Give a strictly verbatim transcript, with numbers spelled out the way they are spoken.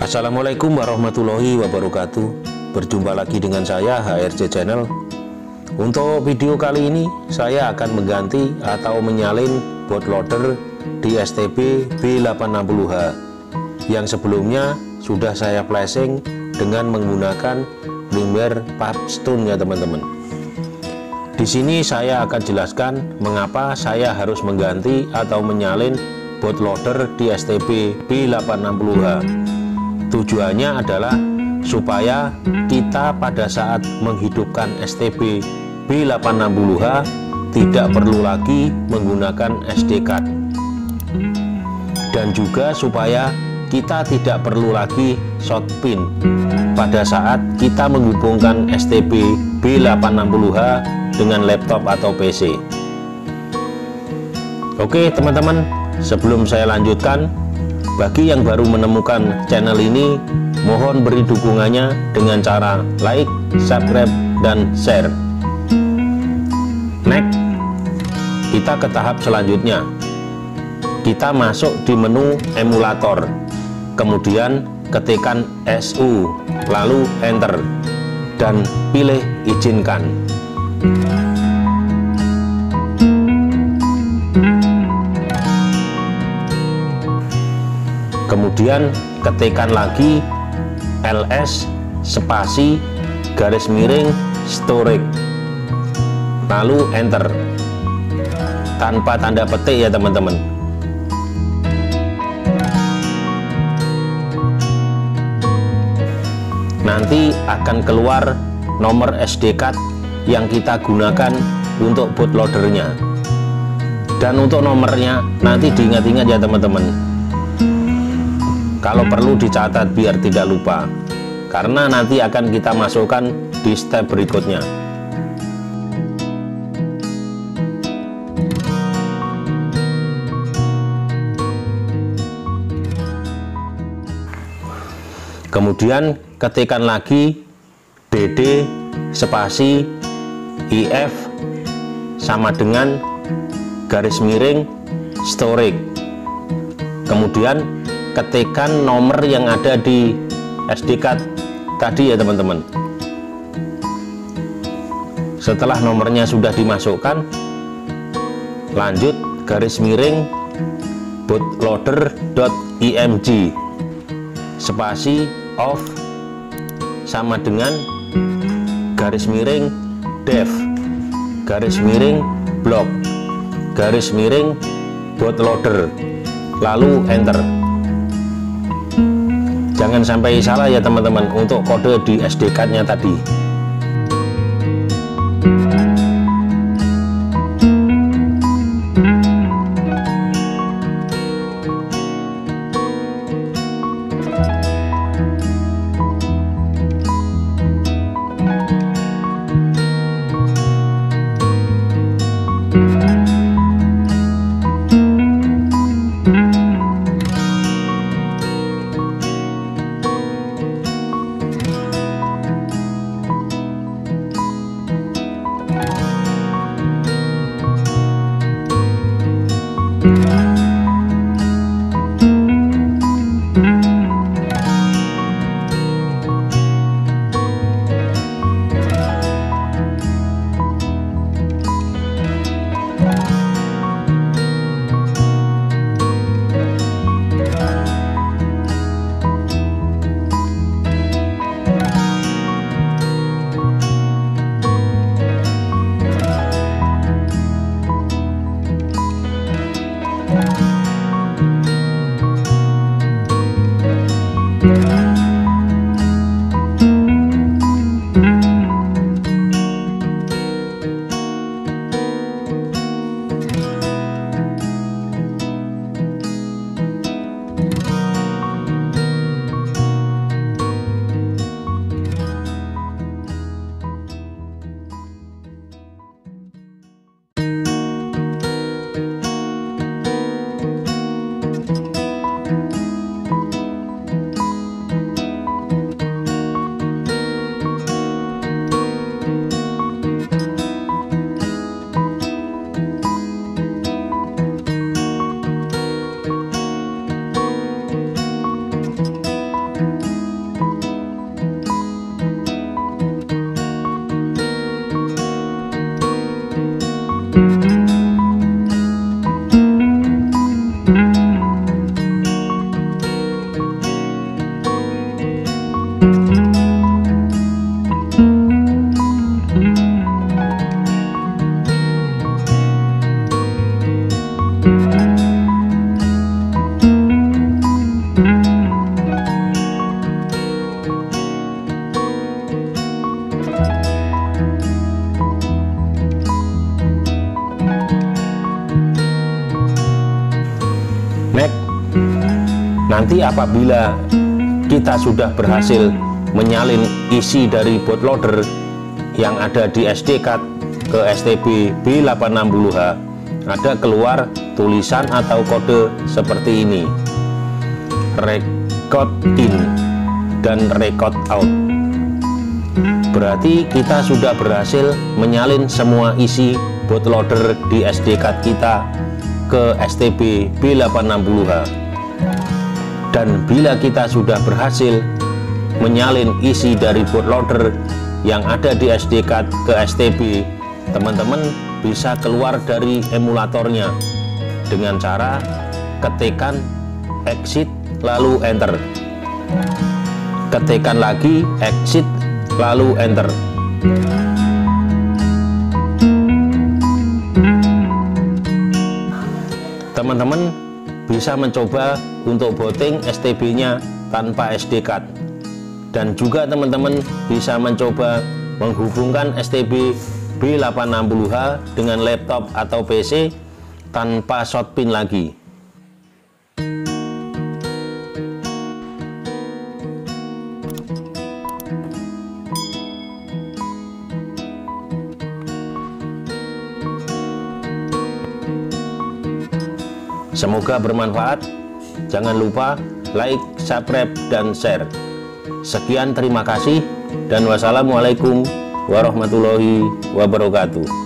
Assalamualaikum warahmatullahi wabarakatuh. Berjumpa lagi dengan saya H R C Channel. Untuk video kali ini saya akan mengganti atau menyalin bootloader di S T B B delapan enam puluh H yang sebelumnya sudah saya flashing dengan menggunakan firmware Pubstone ya teman-teman. Di sini saya akan jelaskan mengapa saya harus mengganti atau menyalin bootloader di S T B B delapan enam puluh H. Tujuannya adalah supaya kita pada saat menghidupkan S T B B delapan enam puluh H tidak perlu lagi menggunakan S D card, dan juga supaya kita tidak perlu lagi short pin pada saat kita menghubungkan S T B B delapan enam puluh H dengan laptop atau P C. Oke teman-teman, sebelum saya lanjutkan, bagi yang baru menemukan channel ini, mohon beri dukungannya dengan cara like, subscribe, dan share. Next, kita ke tahap selanjutnya. Kita masuk di menu emulator, kemudian ketikkan S U, lalu enter, dan pilih izinkan. Kemudian ketikkan lagi L S spasi garis miring storage, lalu enter tanpa tanda petik ya teman-teman. Nanti akan keluar nomor S D card yang kita gunakan untuk bootloadernya, dan untuk nomornya nanti diingat-ingat ya teman-teman. Kalau perlu dicatat biar tidak lupa, karena nanti akan kita masukkan di step berikutnya. Kemudian ketikkan lagi D D spasi I F sama dengan garis miring storage, kemudian ketikkan nomor yang ada di S D card tadi ya teman-teman. Setelah nomornya sudah dimasukkan, lanjut garis miring bootloader.img spasi off sama dengan garis miring dev garis miring block garis miring bootloader, lalu enter. Jangan sampai salah ya teman-teman untuk kode di S D card-nya tadi. nanti apabila kita sudah berhasil menyalin isi dari bootloader yang ada di S D card ke S T B B delapan enam nol H, ada keluar tulisan atau kode seperti ini, record in dan record out. Berarti kita sudah berhasil menyalin semua isi bootloader di S D card kita ke S T B B delapan enam nol H. Dan bila kita sudah berhasil menyalin isi dari bootloader yang ada di S D card ke S T B, teman-teman bisa keluar dari emulatornya dengan cara ketikkan exit lalu enter, ketikkan lagi exit lalu enter. Teman-teman bisa mencoba untuk booting S T B-nya tanpa S D card, dan juga teman-teman bisa mencoba menghubungkan S T B B delapan enam nol H dengan laptop atau P C tanpa short pin lagi. Semoga bermanfaat. Jangan lupa like, subscribe, dan share. Sekian, terima kasih, dan wassalamualaikum warahmatullahi wabarakatuh.